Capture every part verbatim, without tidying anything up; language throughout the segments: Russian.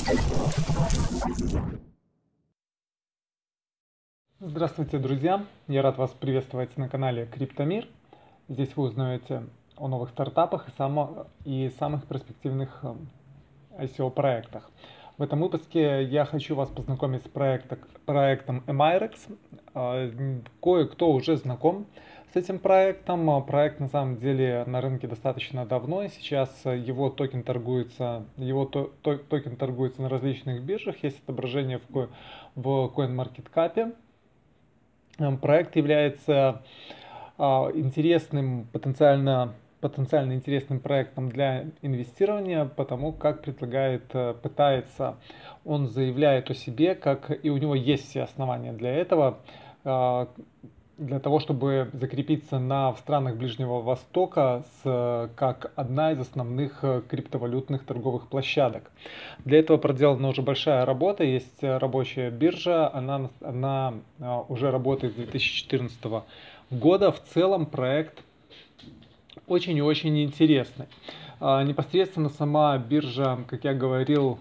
Здравствуйте, друзья! Я рад вас приветствовать на канале Криптомир. Здесь вы узнаете о новых стартапах и, само, и самых перспективных ай си о-проектах. В этом выпуске я хочу вас познакомить с проектом, проектом Emirex. Кое-кто уже знаком с этим проектом. Проект на самом деле на рынке достаточно давно, и сейчас его токен торгуется, его то, то, токен торгуется на различных биржах, есть отображение в, в CoinMarketCap. Проект является а, интересным, потенциально, потенциально интересным проектом для инвестирования, потому как предлагает, пытается, он заявляет о себе, как и у него есть все основания для этого, а, для того, чтобы закрепиться на, в странах Ближнего Востока с, как одна из основных криптовалютных торговых площадок. Для этого проделана уже большая работа, есть рабочая биржа, она, она уже работает с две тысячи четырнадцатого года. В целом проект очень и очень интересный. Непосредственно сама биржа, как я говорил,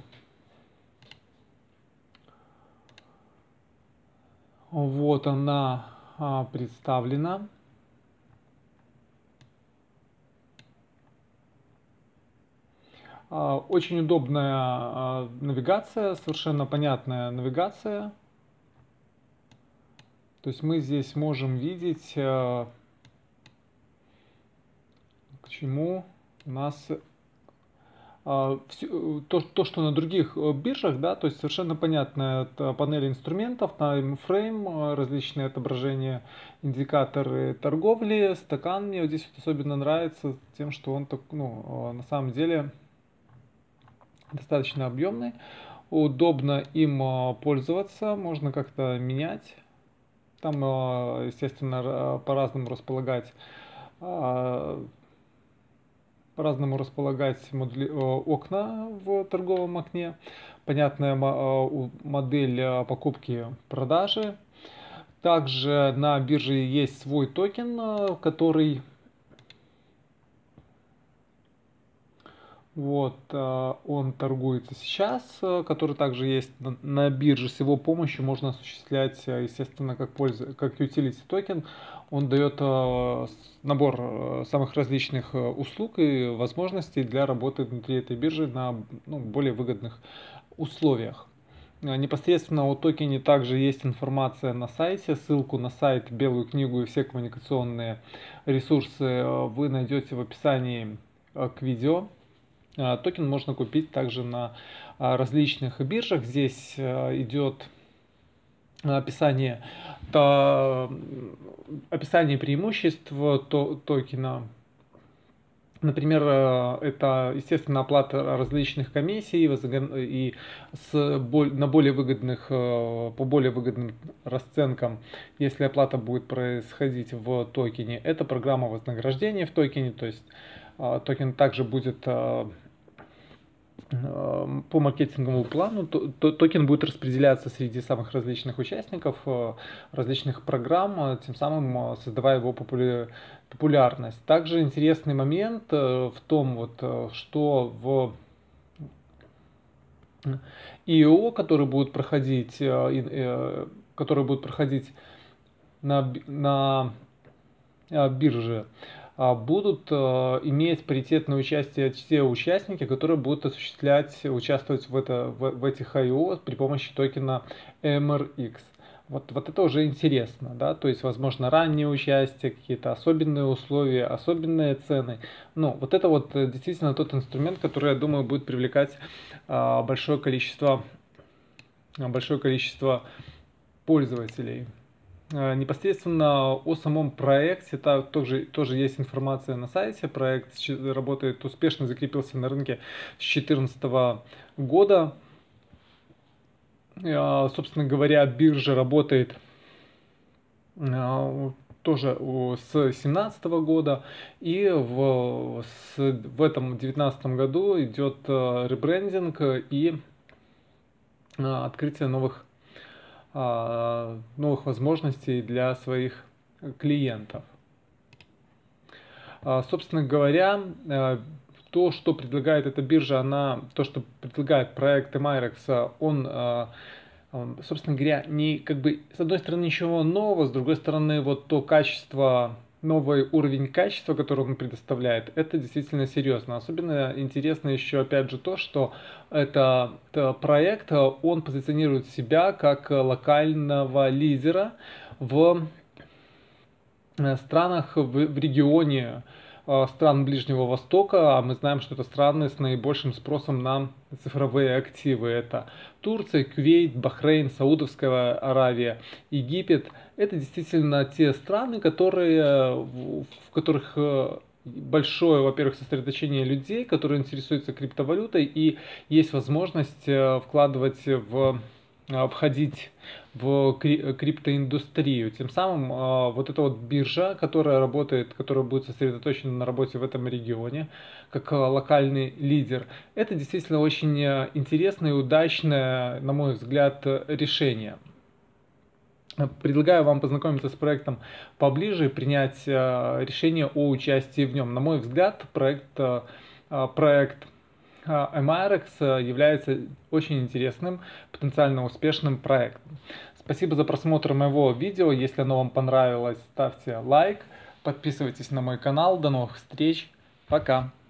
вот она представлена. Очень удобная навигация, совершенно понятная навигация. То есть мы здесь можем видеть, к чему у нас то, то, что на других биржах, да, то есть совершенно понятная панель инструментов, таймфрейм, различные отображения, индикаторы торговли, стакан. Мне вот здесь вот особенно нравится тем, что он так, ну, на самом деле достаточно объемный, удобно им пользоваться, можно как-то менять, там, естественно, по-разному располагать по-разному располагать модули... окна в торговом окне, понятная модель покупки-продажи. Также на бирже есть свой токен, который вот он торгуется сейчас, который также есть на бирже. С его помощью можно осуществлять, естественно, как пользу, как utility токен. Он дает набор самых различных услуг и возможностей для работы внутри этой биржи на, ну, более выгодных условиях. Непосредственно о токене также есть информация на сайте. Ссылку на сайт, Белую книгу и все коммуникационные ресурсы вы найдете в описании к видео. Токен можно купить также на различных биржах. Здесь идет описание, то, описание преимуществ токена. Например, это, естественно, оплата различных комиссий и с, на более выгодных, по более выгодным расценкам, если оплата будет происходить в токене. Это программа вознаграждения в токене, то есть токен также будет по маркетинговому плану, то, то, токен будет распределяться среди самых различных участников различных программ, тем самым создавая его популя, популярность. Также интересный момент в том, вот, что в ай о, который будет проходить, который будет проходить на, на бирже, будут иметь паритетное участие те участники, которые будут осуществлять, участвовать в, это, в, в этих ай о при помощи токена эм эр икс. Вот, вот это уже интересно, да, то есть, возможно, раннее участие, какие-то особенные условия, особенные цены. Ну, вот это вот действительно тот инструмент, который, я думаю, будет привлекать а, большое количество, большое количество пользователей. Непосредственно о самом проекте тоже, тоже есть информация на сайте. Проект работает успешно, закрепился на рынке с две тысячи четырнадцатого года. Собственно говоря, биржа работает тоже с две тысячи семнадцатого года. И в, с, в этом две тысячи девятнадцатом году идет ребрендинг и открытие новых новых возможностей для своих клиентов. Собственно говоря, то, что предлагает эта биржа, она, то, что предлагает проект Emarex, он, он, собственно говоря, не как бы, с одной стороны, ничего нового, с другой стороны, вот то качество, новый уровень качества, который он предоставляет, это действительно серьезно. Особенно интересно еще, опять же, то, что это, это проект, он позиционирует себя как локального лидера в странах, в, в регионе стран Ближнего Востока, а мы знаем, что это страны с наибольшим спросом на цифровые активы. Это Турция, Кувейт, Бахрейн, Саудовская Аравия, Египет. Это действительно те страны, которые, в которых большое, во-первых, сосредоточение людей, которые интересуются криптовалютой, и есть возможность вкладывать в входить в криптоиндустрию. Тем самым вот эта вот биржа, которая работает, которая будет сосредоточена на работе в этом регионе, как локальный лидер, это действительно очень интересное и удачное, на мой взгляд, решение. Предлагаю вам познакомиться с проектом поближе и принять решение о участии в нем. На мой взгляд, проект, проект Emarex является очень интересным, потенциально успешным проектом. Спасибо за просмотр моего видео. Если оно вам понравилось, ставьте лайк, подписывайтесь на мой канал. До новых встреч. Пока.